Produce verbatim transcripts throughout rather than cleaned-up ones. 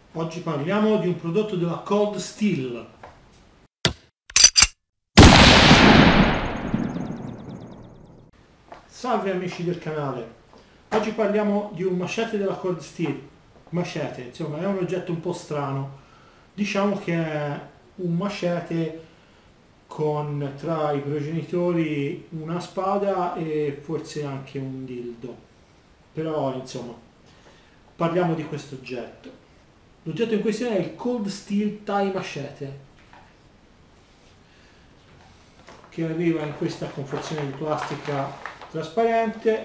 Oggi parliamo di un prodotto della Cold Steel. Salve amici del canale, oggi parliamo di un machete della Cold Steel. Machete, insomma, è un oggetto un po' strano. Diciamo che è un machete con tra i progenitori una spada e forse anche un dildo. Però, insomma, parliamo di questo oggetto. L'oggetto in questione è il Cold Steel Tie Machete, che arriva in questa confezione di plastica trasparente,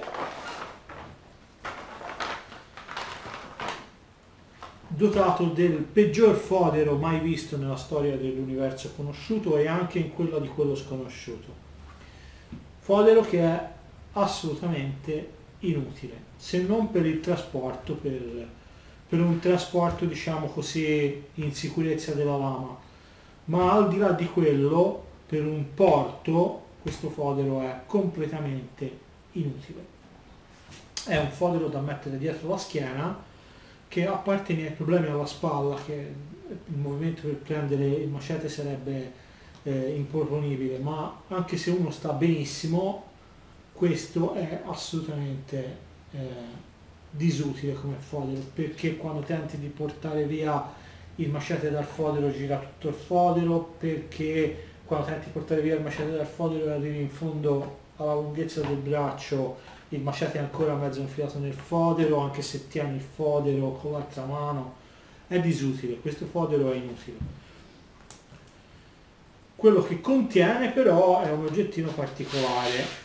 dotato del peggior fodero mai visto nella storia dell'universo conosciuto e anche in quella di quello sconosciuto. Fodero che è assolutamente inutile, se non per il trasporto, per, per un trasporto diciamo così in sicurezza della lama, ma al di là di quello, per un porto questo fodero è completamente inutile. È un fodero da mettere dietro la schiena che, a parte i miei problemi alla spalla, che il movimento per prendere il machete sarebbe eh, improponibile, ma anche se uno sta benissimo, questo è assolutamente eh, disutile come fodero, perché quando tenti di portare via il machete dal fodero gira tutto il fodero, perché quando tenti di portare via il machete dal fodero e arrivi in fondo alla lunghezza del braccio, il machete è ancora mezzo infilato nel fodero, anche se tieni il fodero con l'altra mano. È disutile, questo fodero è inutile. Quello che contiene però è un oggettino particolare.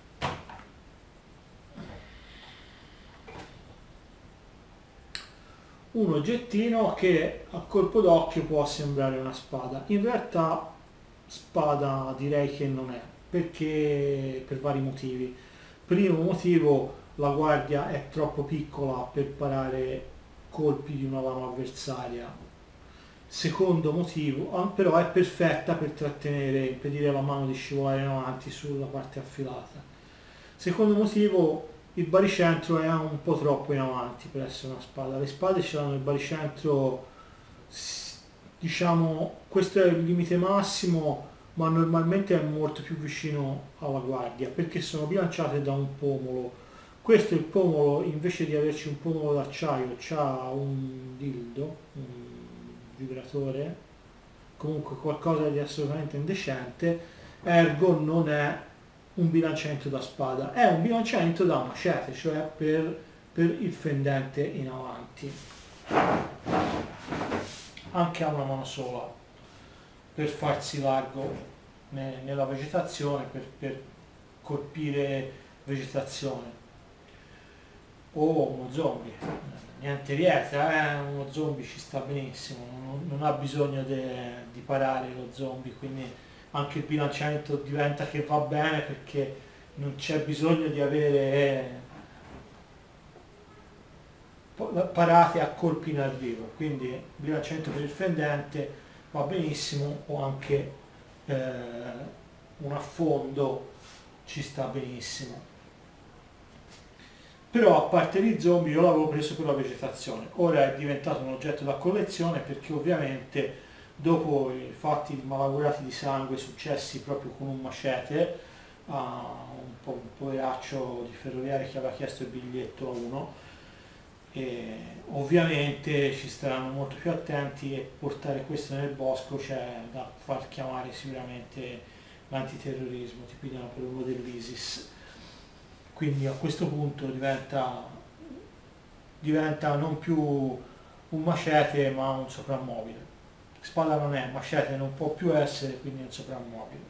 Un oggettino che a colpo d'occhio può sembrare una spada. In realtà spada direi che non è, perché per vari motivi. Primo motivo, la guardia è troppo piccola per parare colpi di una lama avversaria. Secondo motivo, però è perfetta per trattenere, impedire alla mano di scivolare in avanti sulla parte affilata. Secondo motivo, il baricentro è un po' troppo in avanti per essere una spada. Le spade ce l'hanno il baricentro, diciamo, questo è il limite massimo, ma normalmente è molto più vicino alla guardia perché sono bilanciate da un pomolo. Questo, il pomolo, invece di averci un pomolo d'acciaio, c'ha un dildo, un vibratore, comunque qualcosa di assolutamente indecente, ergo non è un bilanciamento da spada, è un bilanciamento da machete, cioè per, per il fendente in avanti, anche a una mano sola, per farsi largo nella vegetazione, per, per colpire vegetazione. O uno zombie, niente vieta, eh? Uno zombie ci sta benissimo, non, non ha bisogno de, di parare lo zombie, quindi anche il bilanciamento diventa che va bene perché non c'è bisogno di avere parate a colpi in arrivo, quindi il bilanciamento per il fendente va benissimo, o anche eh, un affondo ci sta benissimo. Però a parte gli zombie io l'avevo preso per la vegetazione, ora è diventato un oggetto da collezione perché ovviamente dopo i fatti malaugurati di sangue successi proprio con un machete a un, po', un poveraccio di ferroviario che aveva chiesto il biglietto a uno, e ovviamente ci staranno molto più attenti, e portare questo nel bosco c'è da far chiamare sicuramente l'antiterrorismo, ti pigliano per uno dell'ISIS. Quindi a questo punto diventa, diventa non più un machete ma un soprammobile. Spada non è, machete non può più essere, quindi è un soprammobile.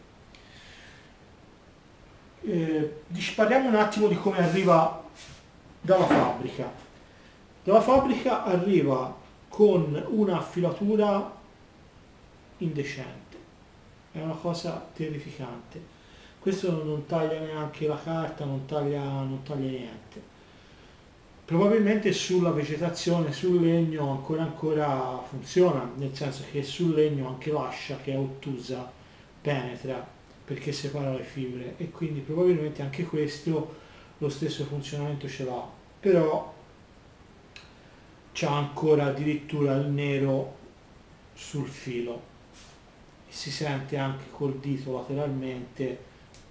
Eh, parliamo un attimo di come arriva dalla fabbrica. Dalla fabbrica arriva con una filatura indecente, è una cosa terrificante. Questo non taglia neanche la carta, non taglia, non taglia niente. Probabilmente sulla vegetazione, sul legno ancora ancora funziona, nel senso che sul legno anche l'ascia, che è ottusa, penetra perché separa le fibre, e quindi probabilmente anche questo lo stesso funzionamento ce l'ha. Però c'ha ancora addirittura il nero sul filo e si sente anche col dito lateralmente.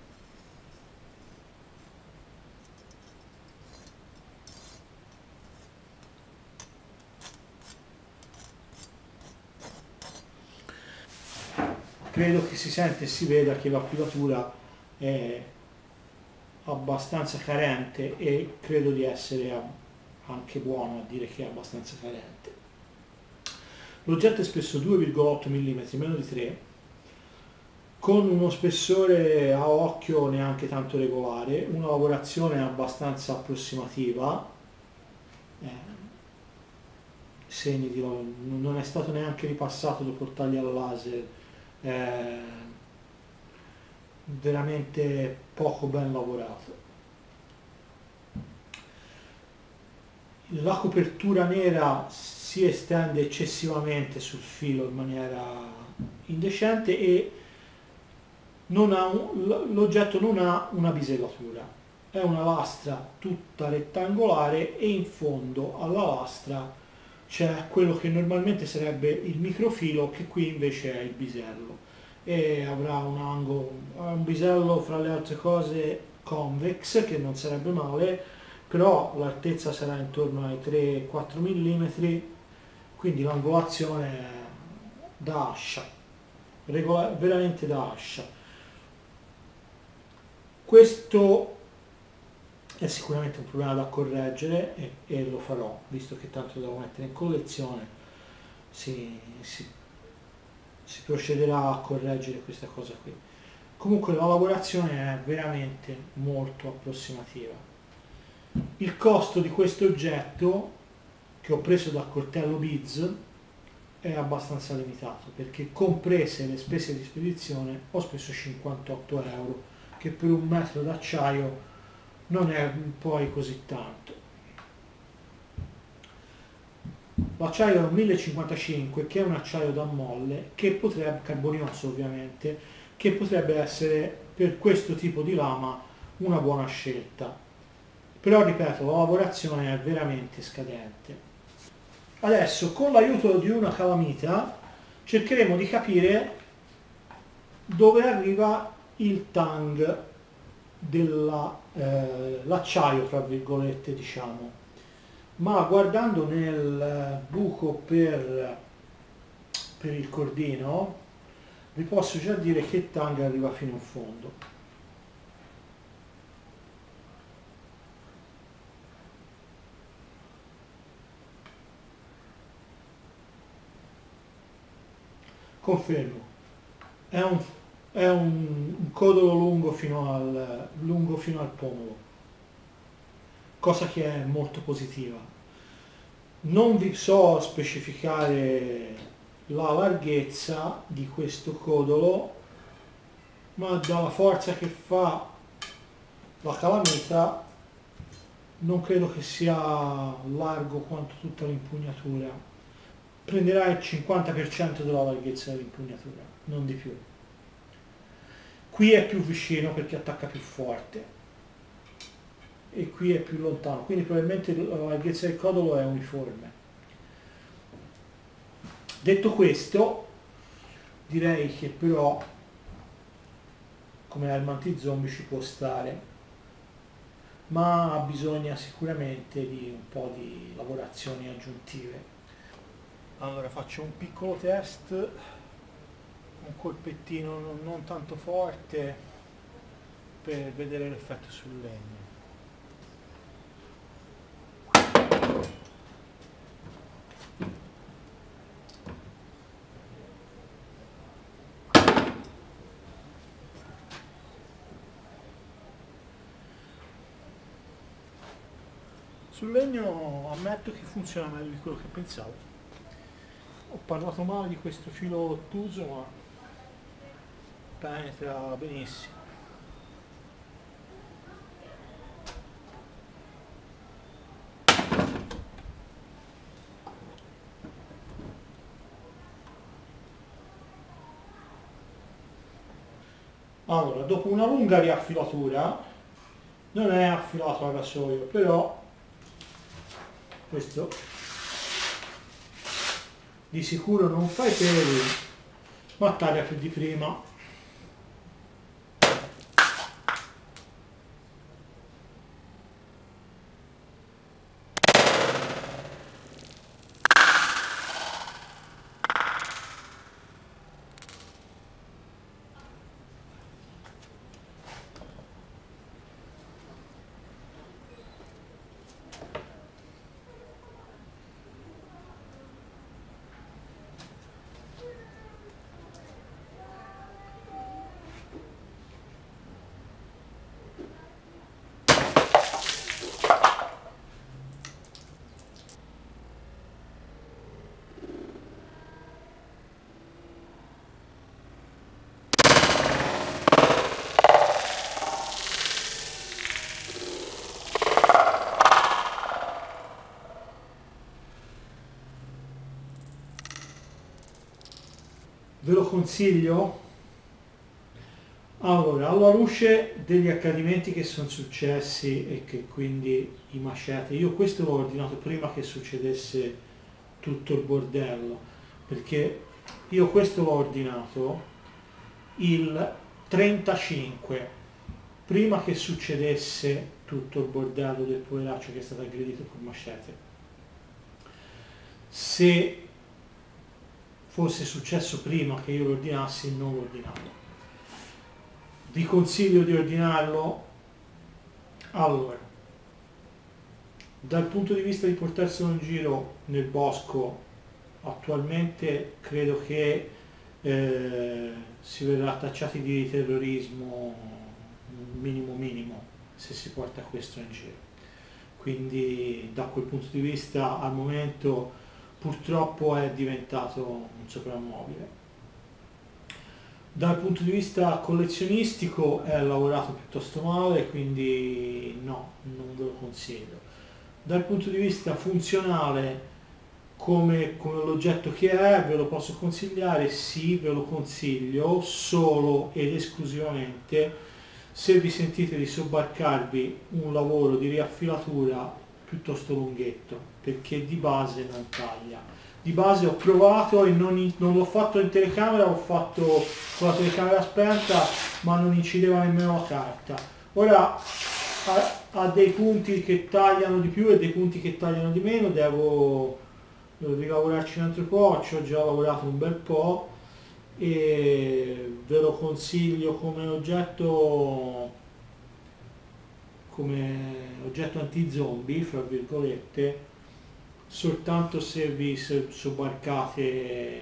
Credo che si sente e si veda che la filatura è abbastanza carente e credo di essere anche buono a dire che è abbastanza carente. L'oggetto è spesso due virgola otto millimetri, meno di tre, con uno spessore a occhio neanche tanto regolare, una lavorazione abbastanza approssimativa, eh, segni di non è stato neanche ripassato dopo il taglio al laser, eh, veramente poco ben lavorato. La copertura nera si estende eccessivamente sul filo in maniera indecente e non ha un, l'oggetto non ha una bisellatura, è una lastra tutta rettangolare e in fondo alla lastra c'è quello che normalmente sarebbe il microfilo, che qui invece è il bisello, e avrà un angolo, un bisello fra le altre cose convex, che non sarebbe male, però l'altezza sarà intorno ai tre quattro millimetri, quindi l'angolazione è da ascia, regola, veramente da ascia. Questo è sicuramente un problema da correggere e, e lo farò, visto che tanto devo mettere in collezione, si, si, si procederà a correggere questa cosa qui. Comunque la lavorazione è veramente molto approssimativa. Il costo di questo oggetto, che ho preso dal Coltello Biz, è abbastanza limitato, perché comprese le spese di spedizione ho speso cinquantotto euro, che per un metro d'acciaio non è poi così tanto. L'acciaio è un mille cinquantacinque, che è un acciaio da molle, che potrebbe, carbonioso ovviamente, che potrebbe essere per questo tipo di lama una buona scelta. Però ripeto, la lavorazione è veramente scadente. Adesso con l'aiuto di una calamita cercheremo di capire dove arriva il tang dell'acciaio, eh, tra virgolette, diciamo, ma guardando nel buco per, per il cordino vi posso già dire che il tang arriva fino in fondo. Confermo, è un è un, un codolo lungo fino al, lungo fino al pomolo, cosa che è molto positiva. Non vi so specificare la larghezza di questo codolo, ma dalla forza che fa la calamita non credo che sia largo quanto tutta l'impugnatura. Prenderà il cinquanta per cento della larghezza dell'impugnatura, non di più. Qui è più vicino perché attacca più forte e qui è più lontano, quindi probabilmente la larghezza del codolo è uniforme. Detto questo, direi che però come armanti zombie ci può stare, ma bisogna sicuramente di un po' di lavorazioni aggiuntive. Allora faccio un piccolo test, un colpettino non, non tanto forte per vedere l'effetto sul legno. Sul legno ammetto che funziona meglio di quello che pensavo. Ho parlato male di questo filo ottuso, ma penetra benissimo. Allora, dopo una lunga riaffilatura, non è affilato a rasoio, però questo di sicuro non fa i peli, ma taglia più di prima. Ve lo consiglio? Allora, alla luce degli accadimenti che sono successi e che quindi i macete, io questo l'ho ordinato prima che succedesse tutto il bordello, perché io questo l'ho ordinato il trentacinque, prima che succedesse tutto il bordello del poveraccio che è stato aggredito con macete. Se fosse successo prima che io lo ordinassi, non lo ordinavo. Vi consiglio di ordinarlo. Allora, dal punto di vista di portarselo in giro nel bosco, attualmente credo che eh, si verrà tacciati di terrorismo minimo minimo se si porta questo in giro. Quindi da quel punto di vista al momento purtroppo è diventato un soprammobile. Dal punto di vista collezionistico è lavorato piuttosto male, quindi no, non ve lo consiglio. Dal punto di vista funzionale, come, come l'oggetto che è, ve lo posso consigliare? Sì, ve lo consiglio solo ed esclusivamente se vi sentite di sobbarcarvi un lavoro di riaffilatura piuttosto lunghetto, perché di base non taglia. Di base ho provato e non, non l'ho fatto in telecamera, ho fatto con la telecamera spenta, ma non incideva nemmeno la carta. Ora ha, ha dei punti che tagliano di più e dei punti che tagliano di meno, devo, devo rilavorarci un altro po', ci ho già lavorato un bel po' e ve lo consiglio come oggetto come oggetto anti-zombie, fra virgolette, soltanto se vi sobbarcate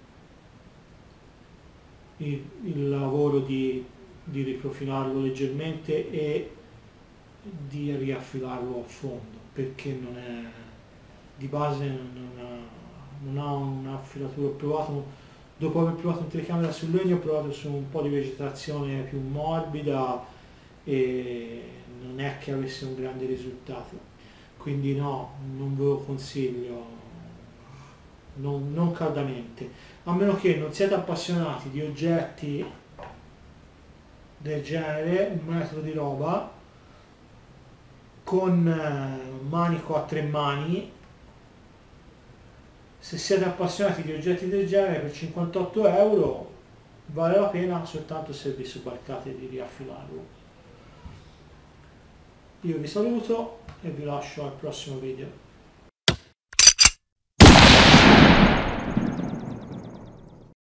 il, il lavoro di, di riprofilarlo leggermente e di riaffilarlo a fondo, perché non è di base non ha, non ha un'affilatura. Ho provato, dopo aver provato in telecamera sul legno, ho provato su un po' di vegetazione più morbida e non è che avesse un grande risultato, quindi no, non ve lo consiglio, non, non caldamente, a meno che non siete appassionati di oggetti del genere, un metro di roba con eh, manico a tre mani. Se siete appassionati di oggetti del genere, per cinquantotto euro vale la pena soltanto se vi sobbarcate di riaffilarlo. Io vi saluto e vi lascio al prossimo video.